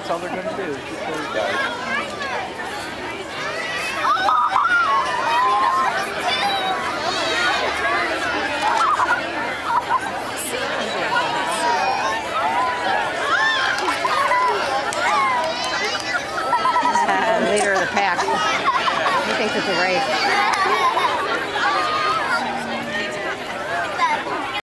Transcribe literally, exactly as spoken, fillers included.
That's all they're going to do. Keep those guys. Leader of the pack. He thinks it's a race.